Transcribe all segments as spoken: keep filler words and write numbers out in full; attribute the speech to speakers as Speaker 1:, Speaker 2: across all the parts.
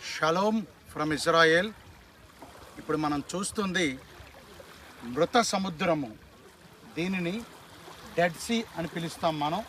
Speaker 1: Shalom from Israel. ఇప్పుడు మనం చూస్తుంది మృత సముద్రము. దీనిని డెడ్ సీ అని పిలుస్తాం మనం.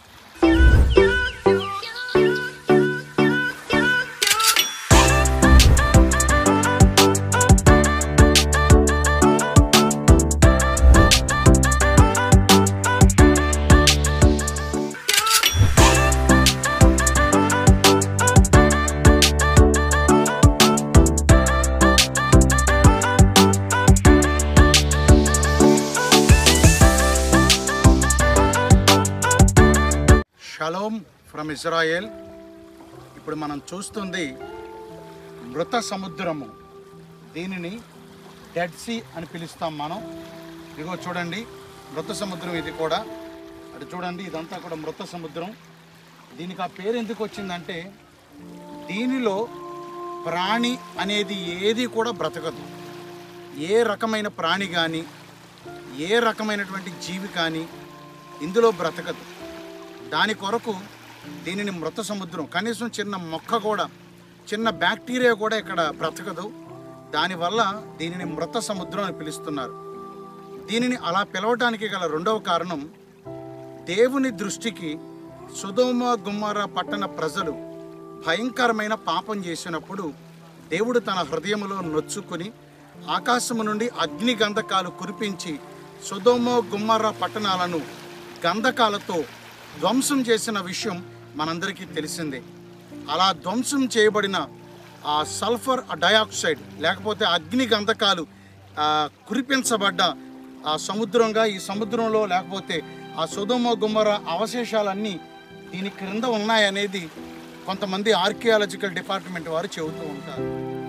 Speaker 1: Shalom from Israel. ఇప్పుడు మనం చూస్తుంది మృత సముద్రము. దీనిని డెడ్ సీ అని పిలుస్తాం మనం. ఇదిగో చూడండి, మృత సముద్రం ఇది కూడా. అటు చూడండి, ఇదంతా కూడా మృత సముద్రం. దీనికి ఆ పేరు ఎందుకు వచ్చిందంటే, దీనిలో ప్రాణి అనేది ఏది కూడా బ్రతకదు. ఏ రకమైన ప్రాణి కానీ, ఏ రకమైనటువంటి జీవి కానీ ఇందులో బ్రతకదు. దాని కొరకు దీనిని మృత సముద్రం. కనీసం చిన్న మొక్క కూడా, చిన్న బ్యాక్టీరియా కూడా ఇక్కడ బ్రతకదు. దానివల్ల దీనిని మృత సముద్రం అని పిలుస్తున్నారు. దీనిని అలా పిలవడానికి గల రెండవ కారణం, దేవుని దృష్టికి సొదొమ గొమొర్రా పట్టణ ప్రజలు భయంకరమైన పాపం చేసినప్పుడు దేవుడు తన హృదయంలో నొచ్చుకొని ఆకాశము నుండి అగ్ని గంధకాలు కురిపించి సొదొమ గొమొర్రా పట్టణాలను గంధకాలతో ధ్వంసం చేసిన విషయం మనందరికీ తెలిసిందే. అలా ధ్వంసం చేయబడిన ఆ సల్ఫర్ డయాక్సైడ్ లేకపోతే అగ్ని గంధకాలు కురిపించబడ్డ ఆ సముద్రంగా ఈ సముద్రంలో లేకపోతే ఆ సొదొమ గొమొర్రా అవశేషాలన్నీ దీని క్రింద ఉన్నాయనేది కొంతమంది ఆర్కియాలజికల్ డిపార్ట్మెంట్ వారు చెబుతూ ఉంటారు.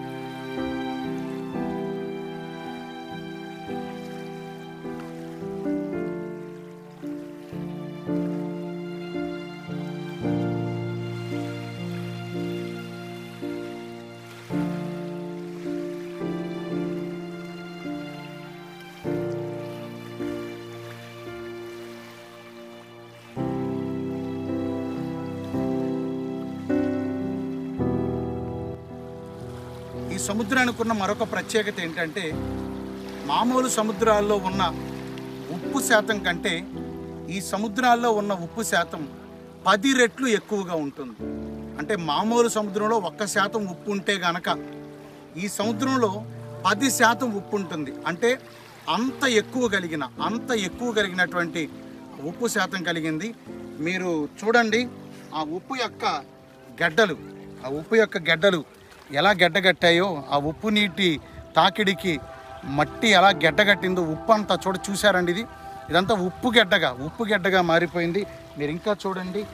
Speaker 1: ఈ సముద్రానికి ఉన్న మరొక ప్రత్యేకత ఏంటంటే, మామూలు సముద్రాల్లో ఉన్న ఉప్పు శాతం కంటే ఈ సముద్రాల్లో ఉన్న ఉప్పు శాతం పది రెట్లు ఎక్కువగా ఉంటుంది. అంటే మామూలు సముద్రంలో ఒక్క శాతం ఉప్పు ఉంటే గనక ఈ సముద్రంలో పది శాతం ఉప్పు ఉంటుంది. అంటే అంత ఎక్కువ కలిగిన అంత ఎక్కువ కలిగినటువంటి ఉప్పు శాతం కలిగింది. మీరు చూడండి, ఆ ఉప్పు యొక్క గడ్డలు ఆ ఉప్పు యొక్క గడ్డలు ఎలా గడ్డగట్టాయో, ఆ ఉప్పు నీటి తాకిడికి మట్టి ఎలా గడ్డగట్టిందో, ఉప్పు అంతా చూడ చూసారండి. ఇది ఇదంతా ఉప్పు గడ్డగా ఉప్పు గడ్డగా మారిపోయింది. మీరు ఇంకా చూడండి,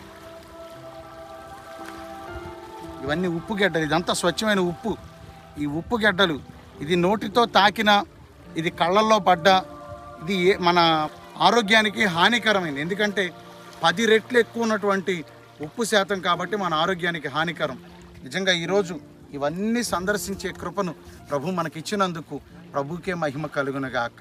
Speaker 1: ఇవన్నీ ఉప్పు గడ్డలు. ఇదంతా స్వచ్ఛమైన ఉప్పు. ఈ ఉప్పు గడ్డలు ఇది నోటితో తాకిన, ఇది కళ్ళల్లో పడ్డ, ఇది మన ఆరోగ్యానికి హానికరమైంది. ఎందుకంటే పది రెట్లు ఎక్కువ ఉన్నటువంటి ఉప్పు శాతం కాబట్టి మన ఆరోగ్యానికి హానికరం. నిజంగా ఈరోజు ఇవన్నీ సందర్శించే కృపను ప్రభు మనకిచ్చినందుకు ప్రభుకే మహిమ కలుగునుగాక.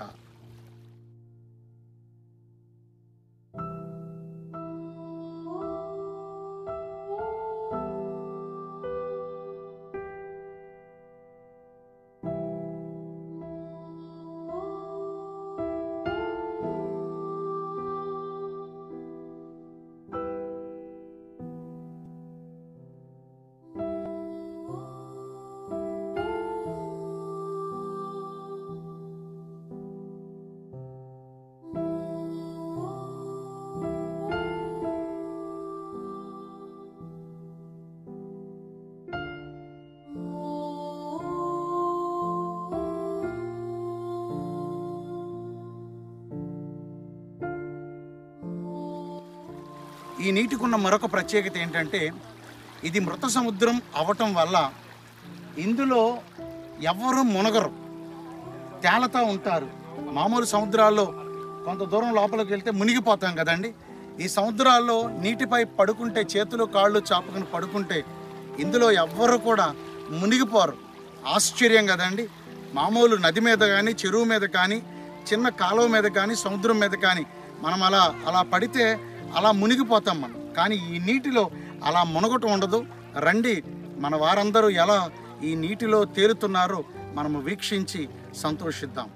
Speaker 1: ఈ నీటికి ఉన్న మరొక ప్రత్యేకత ఏంటంటే, ఇది మృత సముద్రం అవటం వల్ల ఇందులో ఎవరు మునగరు, తేలతా ఉంటారు. మామూలు సముద్రాల్లో కొంత దూరం లోపలికి వెళ్తే మునిగిపోతాం కదండి. ఈ సముద్రాల్లో నీటిపై పడుకుంటే, చేతులు కాళ్ళు చాపుకుని పడుకుంటే ఇందులో ఎవ్వరు కూడా మునిగిపోరు. ఆశ్చర్యం కదండి. మామూలు నది మీద కానీ, చెరువు మీద కానీ, చిన్న కాలువ మీద కానీ, సముద్రం మీద కానీ మనం అలా అలా పడితే అలా మునిగిపోతాం మనం. కానీ ఈ నీటిలో అలా మునగటం ఉండదు. రండి, మన వారందరూ ఎలా ఈ నీటిలో తేలుతున్నారో మనము వీక్షించి సంతోషిద్దాం.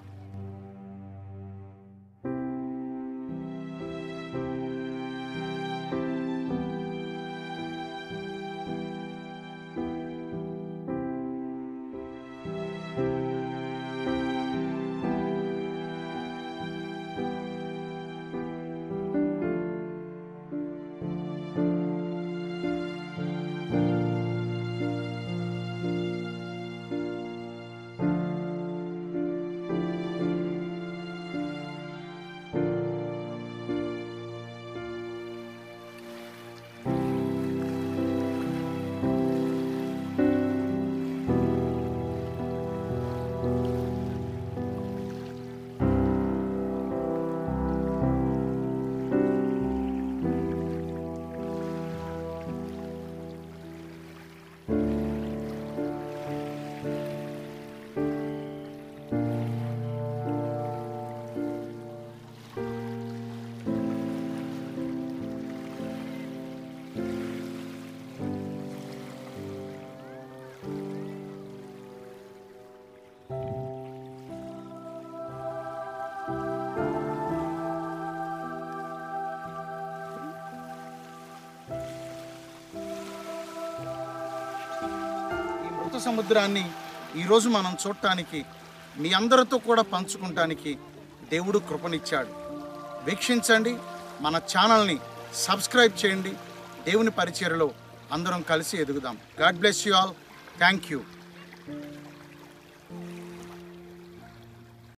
Speaker 1: సముద్రాన్ని ఈరోజు మనం చూడటానికి, మీ అందరితో కూడా పంచుకుంటానికి దేవుడు కృపనిచ్చాడు. వీక్షించండి, మన ఛానల్ని సబ్స్క్రైబ్ చేయండి. దేవుని పరిచర్యలో అందరం కలిసి ఎదుగుదాం. God bless you all. Thank you.